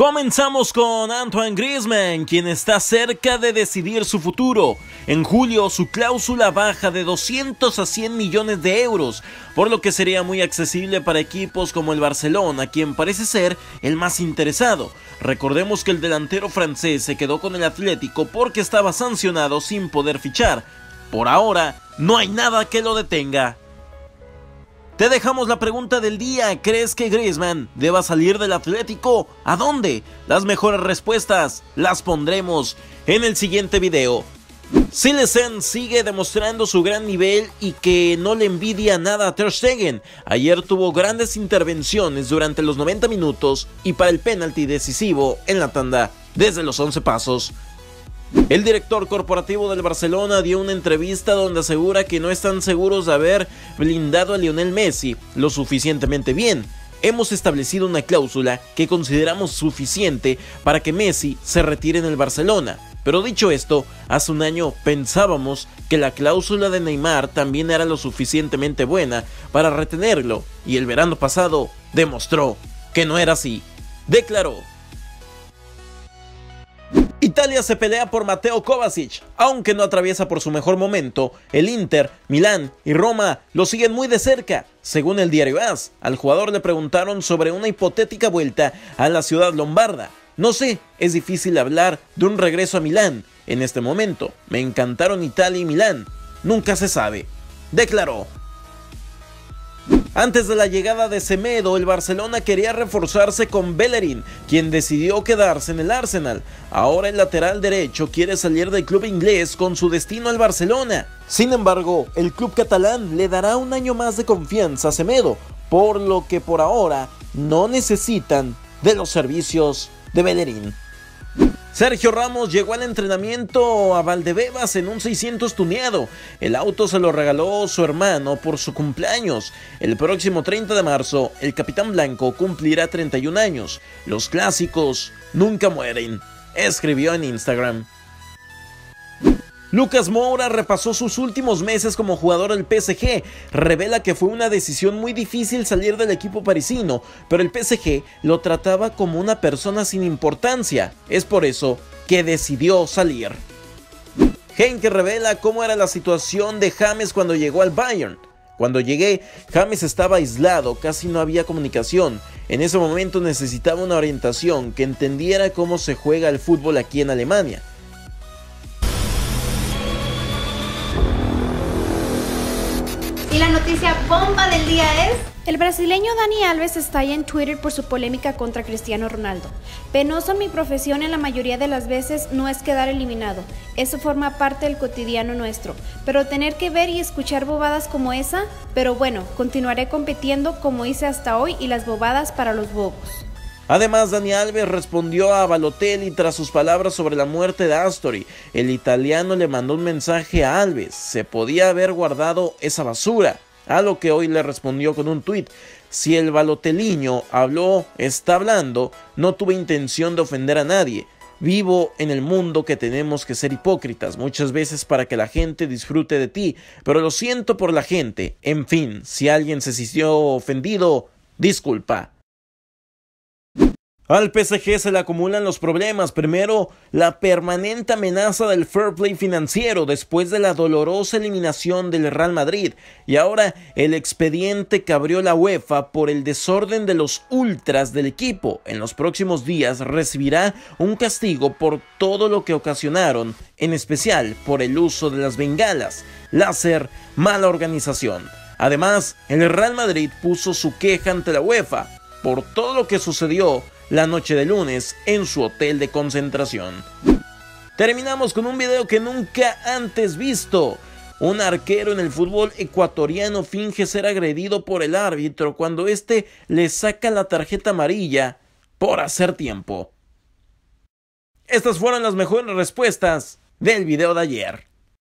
Comenzamos con Antoine Griezmann, quien está cerca de decidir su futuro. En julio su cláusula baja de 200 a 100 millones de euros, por lo que sería muy accesible para equipos como el Barcelona, quien parece ser el más interesado. Recordemos que el delantero francés se quedó con el Atlético porque estaba sancionado sin poder fichar. Por ahora, no hay nada que lo detenga. Te dejamos la pregunta del día. ¿Crees que Griezmann deba salir del Atlético? ¿A dónde? Las mejores respuestas las pondremos en el siguiente video. Silesen sigue demostrando su gran nivel y que no le envidia nada a Ter Stegen. Ayer tuvo grandes intervenciones durante los 90 minutos y para el penalti decisivo en la tanda desde los 11 pasos. El director corporativo del Barcelona dio una entrevista donde asegura que no están seguros de haber blindado a Lionel Messi lo suficientemente bien. Hemos establecido una cláusula que consideramos suficiente para que Messi se retire en el Barcelona. Pero dicho esto, hace un año pensábamos que la cláusula de Neymar también era lo suficientemente buena para retenerlo, y el verano pasado demostró que no era así, declaró. Italia se pelea por Mateo Kovacic, aunque no atraviesa por su mejor momento. El Inter, Milán y Roma lo siguen muy de cerca. Según el diario AS, al jugador le preguntaron sobre una hipotética vuelta a la ciudad lombarda. No sé, es difícil hablar de un regreso a Milán en este momento. Me encantaron Italia y Milán, nunca se sabe, declaró. Antes de la llegada de Semedo, el Barcelona quería reforzarse con Bellerín, quien decidió quedarse en el Arsenal. Ahora el lateral derecho quiere salir del club inglés con su destino al Barcelona. Sin embargo, el club catalán le dará un año más de confianza a Semedo, por lo que por ahora no necesitan de los servicios de Bellerín. Sergio Ramos llegó al entrenamiento a Valdebebas en un 600 tuneado. El auto se lo regaló su hermano por su cumpleaños. El próximo 30 de marzo, el capitán blanco cumplirá 31 años. Los clásicos nunca mueren, escribió en Instagram. Lucas Moura repasó sus últimos meses como jugador del PSG, revela que fue una decisión muy difícil salir del equipo parisino, pero el PSG lo trataba como una persona sin importancia, es por eso que decidió salir. Henke revela cómo era la situación de James cuando llegó al Bayern. Cuando llegué, James estaba aislado, casi no había comunicación. En ese momento necesitaba una orientación que entendiera cómo se juega el fútbol aquí en Alemania. Y la noticia bomba del día es... El brasileño Dani Alves estalla en Twitter por su polémica contra Cristiano Ronaldo. Penoso, mi profesión en la mayoría de las veces no es quedar eliminado. Eso forma parte del cotidiano nuestro. Pero tener que ver y escuchar bobadas como esa... Pero bueno, continuaré compitiendo como hice hasta hoy y las bobadas para los bobos. Además, Dani Alves respondió a Balotelli tras sus palabras sobre la muerte de Astori. El italiano le mandó un mensaje a Alves: se podía haber guardado esa basura, a lo que hoy le respondió con un tuit: si el baloteliño habló, está hablando, no tuve intención de ofender a nadie. Vivo en el mundo que tenemos que ser hipócritas muchas veces para que la gente disfrute de ti, pero lo siento por la gente. En fin, si alguien se sintió ofendido, disculpa. Al PSG se le acumulan los problemas. Primero, la permanente amenaza del fair play financiero después de la dolorosa eliminación del Real Madrid, y ahora el expediente que abrió la UEFA por el desorden de los ultras del equipo. En los próximos días recibirá un castigo por todo lo que ocasionaron, en especial por el uso de las bengalas, láser, mala organización. Además, el Real Madrid puso su queja ante la UEFA por todo lo que sucedió la noche de lunes en su hotel de concentración. Terminamos con un video que nunca antes visto. Un arquero en el fútbol ecuatoriano finge ser agredido por el árbitro cuando este le saca la tarjeta amarilla por hacer tiempo. Estas fueron las mejores respuestas del video de ayer.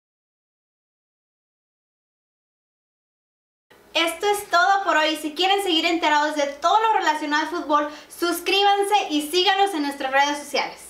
Esto es todo por hoy. Si quieren seguir enterados de todo lo relacionado al fútbol, suscríbanse y síganos en nuestras redes sociales.